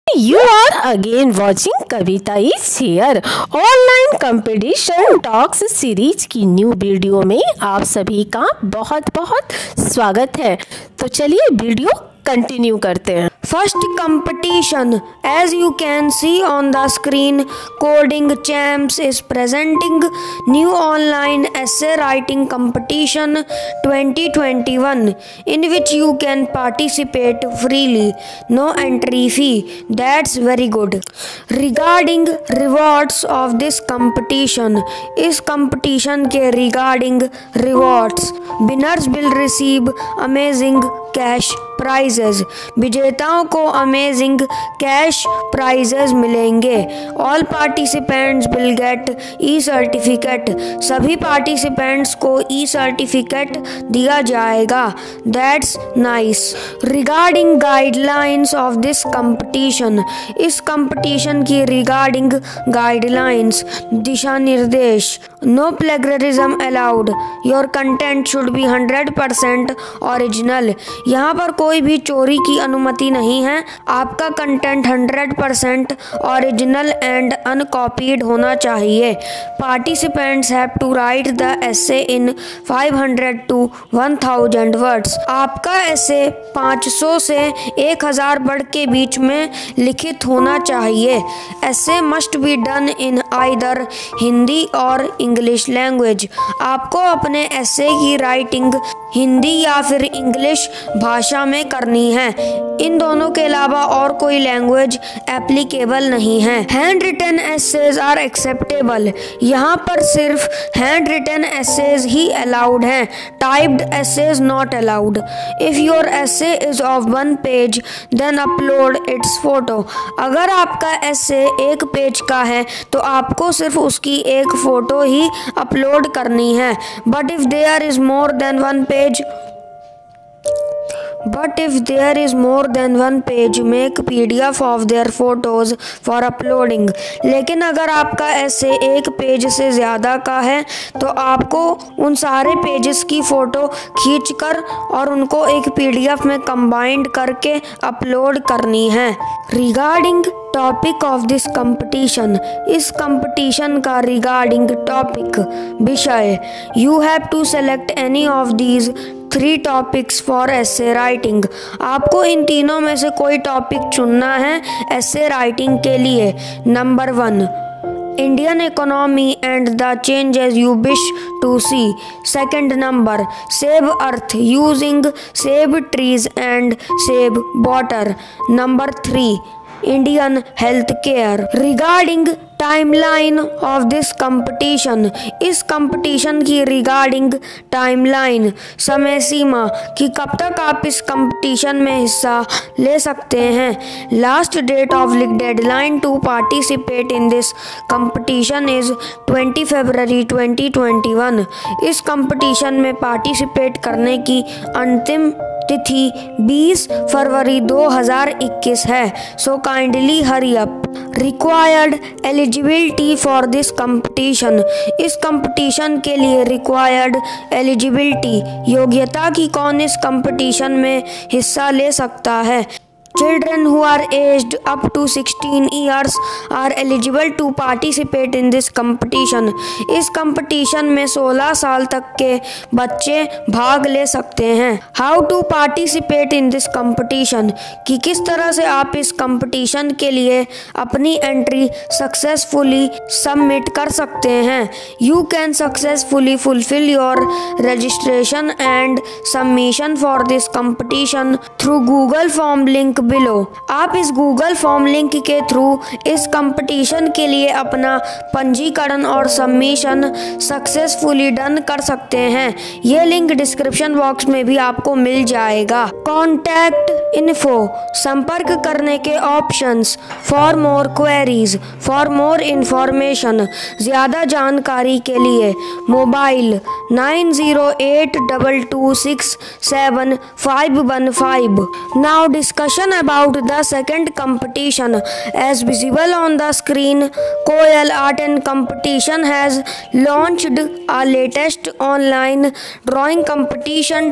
You are again watching Kavita is here online competition talks series की new video में आप सभी का बहुत बहुत स्वागत है। तो चलिए वीडियो कंटिन्यू करते हैं। First competition, as you can see on the screen, Coding Champs is presenting new online essay writing competition 2021 in which you can participate freely, no entry fee. That's very good. Regarding rewards of this competition, इस competition के regarding rewards, winners will receive amazing cash prizes. विजेताओं को amazing cash prizes मिलेंगे। All participants will get e certificate. सभी participants को e certificate दिया जाएगा। That's nice. Regarding guidelines of this competition, इस कंपटीशन की रिगार्डिंग गाइडलाइंस दिशा निर्देश। No plagiarism allowed. Your content should be 100% original. यहाँ पर कोई भी चोरी की अनुमति नहीं है। आपका कंटेंट 100% ओरिजिनल एंड अनकॉपीड होना चाहिए। Participants have to write the essay in 500 to 1000 words. आपका एसे 500 से 1000 वर्ड के बीच में लिखित होना चाहिए। Essay must be done in either Hindi और इंग्लिश लैंग्वेज। आपको अपने एसे की राइटिंग हिंदी या फिर इंग्लिश भाषा में करनी है। इन दोनों के अलावा और कोई लैंग्वेज एप्लीकेबल नहीं है। Hand written essays are acceptable. यहाँ पर सिर्फ हैंड रिटन एसेज ही अलाउड हैं। Typed essays not allowed. If your essay is of 1 page then upload its photo. अगर आपका एसे 1 पेज का है तो आपको सिर्फ उसकी एक फोटो ही अपलोड करनी है। But if there is more than 1 page make PDF of their photos for uploading। लेकिन अगर आपका ऐसे 1 पेज से ज़्यादा का है तो आपको उन सारे पेजेस की फ़ोटो खींचकर और उनको एक PDF में कंबाइंड करके अपलोड करनी है। Regarding topic of this competition, इस कंपटीशन का रिगार्डिंग टॉपिक विषय, you have to select any of these 3 topics for essay writing. आपको इन तीनों में से कोई टॉपिक चुनना है एसे राइटिंग के लिए। Number 1, Indian economy and the changes you wish to see. Second number, save earth using save trees and save water. Number 3, Indian health care. Regarding timeline of this competition, इस competition की regarding timeline, समय सीमा कि कब तक आप इस competition में हिस्सा ले सकते हैं। Last date of deadline to participate in this competition is 20 फरवरी 2021। इस कंपटीशन में पार्टिसिपेट करने की अंतिम तिथि 20 फरवरी 2021 है। So kindly hurry up. Required eligibility for this competition, इस कंपटीशन के लिए रिक्वायर्ड एलिजिबिलिटी, योग्यता की कौन इस कंपटीशन में हिस्सा ले सकता है। Children who are aged up to 16 years are eligible to participate in this competition। इस कंपटीशन में 16 साल तक के बच्चे भाग ले सकते हैं। How to participate in this competition, कि किस तरह से आप इस कंपटीशन के लिए अपनी एंट्री सक्सेसफुली सबमिट कर सकते हैं। You can successfully fulfill your registration and submission for this competition through Google form link बिलो। आप इस गूगल फॉर्म लिंक के थ्रू इस कंपटीशन के लिए अपना पंजीकरण और सबमिशन सक्सेसफुली डन कर सकते हैं। ये लिंक डिस्क्रिप्शन बॉक्स में भी आपको मिल जाएगा। कॉन्टैक्ट इन्फो, संपर्क करने के options. For more queries, for more information, ज़्यादा जानकारी के लिए mobile 9082267515। Now discussion about the second competition. As visible on the screen, Koyal Art and Competition has launched a latest online drawing competition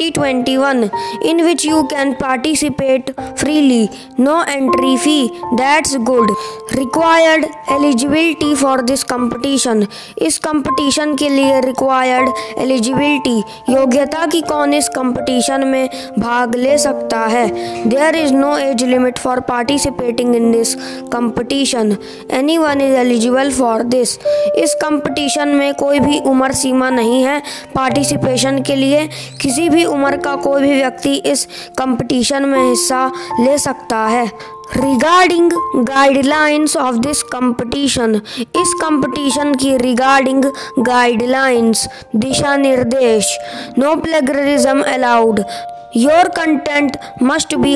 2021 in which you can participate freely. No entry fee. That's good. Required eligibility for this competition. इस competition के लिए required eligibility, योग्यता की कौन इस competition में भाग ले सकता है। There is no age limit for participating in this competition. Anyone is eligible for this. इस competition में कोई भी उम्र सीमा नहीं है पार्टिसिपेशन के लिए। किसी भी उम्र का कोई भी व्यक्ति इस competition में हिस्सा ले सकता है। Regarding guidelines of this competition, इस competition की regarding guidelines, दिशा निर्देश, no plagiarism allowed. Your content must be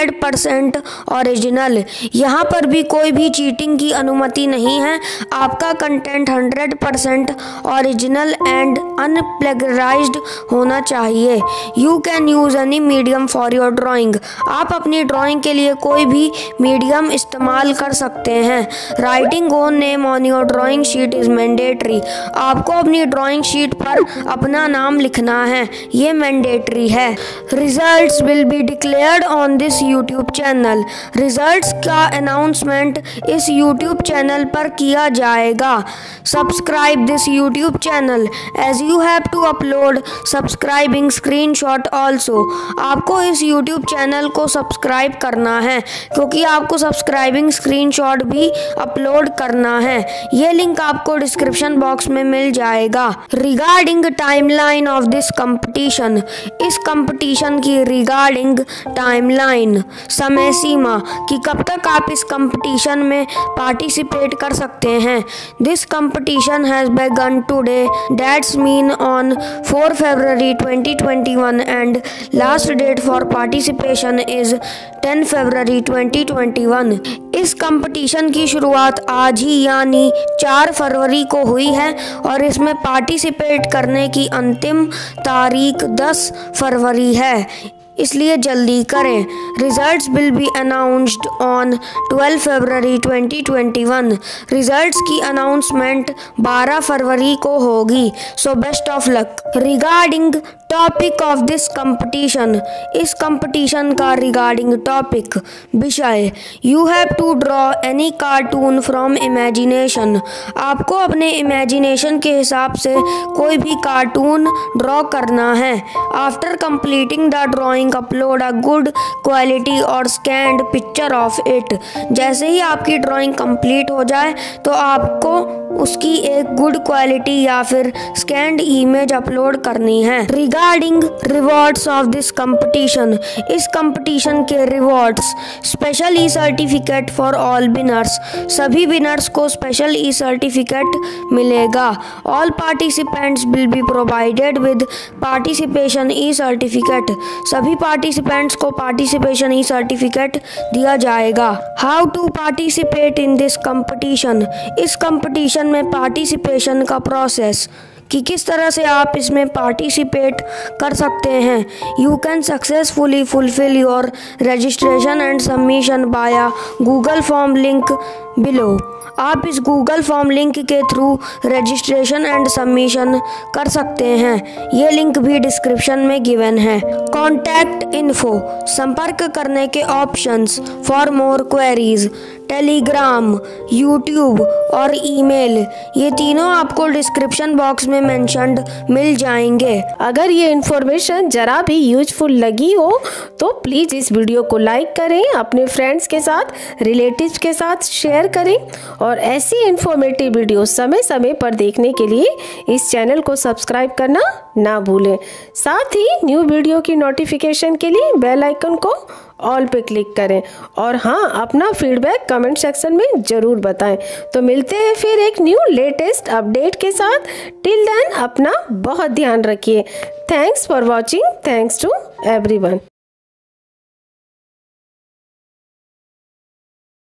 100% original. यहाँ पर भी कोई भी चीटिंग की अनुमति नहीं है। आपका कंटेंट 100% ओरिजिनल एंड अनप्लेगराइज्ड होना चाहिए। You can use any medium for your drawing. आप अपनी ड्राइंग के लिए कोई भी मीडियम इस्तेमाल कर सकते हैं। Writing own name on your drawing sheet is mandatory. आपको अपनी ड्राइंग शीट पर अपना नाम लिखना है, ये मैंडेटरी है। Results will be declared on this YouTube channel. Results का अनाउंसमेंट इस YouTube चैनल पर किया जाएगा। Subscribe this YouTube channel as you have to upload subscribing screenshot also. आपको इस YouTube चैनल को सब्सक्राइब करना है क्योंकि आपको सब्सक्राइबिंग स्क्रीनशॉट भी अपलोड करना है। ये लिंक आपको डिस्क्रिप्शन बॉक्स में मिल जाएगा। Regarding timeline of this competition, इस competition की रिगार्डिंग टाइमलाइन, समय सीमा कि कब तक आप इस कंपटीशन में पार्टिसिपेट कर सकते हैं। This competition has begun today, that's mean on 4 February 2021 and last date for participation is 10 February 2021। इस कंपटीशन की शुरुआत आज ही यानी 4 फरवरी को हुई है और इसमें पार्टिसिपेट करने की अंतिम तारीख 10 फरवरी है, इसलिए जल्दी करें। Results will be announced on 12 February 2021। Results की अनाउंसमेंट 12 फरवरी को होगी। So best of luck. Regarding topic of this competition, इस कंपटीशन का रिगार्डिंग टॉपिक विषय, you have to draw any cartoon from imagination. आपको अपने इमेजिनेशन के हिसाब से कोई भी कार्टून ड्रॉ करना है। After completing the drawing upload a good quality और स्कैन्ड पिक्चर ऑफ इट। जैसे ही आपकी ड्राइंग कंप्लीट हो जाए तो आपको उसकी एक गुड क्वालिटी या फिर स्कैन्ड इमेज अपलोड करनी है। Regarding rewards of this competition, इस कंपटीशन के rewards, special e certificate for all winners. सभी विनर्स को स्पेशल ई सर्टिफिकेट मिलेगा। All participants will be provided with participation e certificate. सभी पार्टिसिपेंट्स को पार्टिसिपेशन ई सर्टिफिकेट दिया जाएगा। How to participate in this competition, इस competition में participation का प्रोसेस कि किस तरह से आप इसमें पार्टिसिपेट कर सकते हैं। You can successfully fulfil your registration and submission via Google form link below. आप इस गूगल फॉर्म लिंक के थ्रू रजिस्ट्रेशन एंड सबमिशन कर सकते हैं। ये लिंक भी डिस्क्रिप्शन में गिवन है। कॉन्टैक्ट इन्फो, संपर्क करने के options for more queries, Telegram, YouTube और ईमेल, ये तीनों आपको डिस्क्रिप्शन बॉक्स में मेंशन्ड मिल जाएंगे। अगर ये इन्फॉर्मेशन जरा भी यूजफुल लगी हो तो प्लीज़ इस वीडियो को लाइक करें, अपने फ्रेंड्स के साथ, रिलेटिव्स के साथ शेयर करें और ऐसी इन्फॉर्मेटिव वीडियो समय समय पर देखने के लिए इस चैनल को सब्सक्राइब करना ना भूलें। साथ ही न्यू वीडियो की नोटिफिकेशन के लिए बेल आइकन को ऑल पे क्लिक करें और हाँ, अपना फीडबैक कमेंट सेक्शन में ज़रूर बताएं। तो मिलते हैं फिर एक न्यू लेटेस्ट अपडेट के साथ। टिल देन अपना बहुत ध्यान रखिए। Thanks for watching. Thanks to everyone.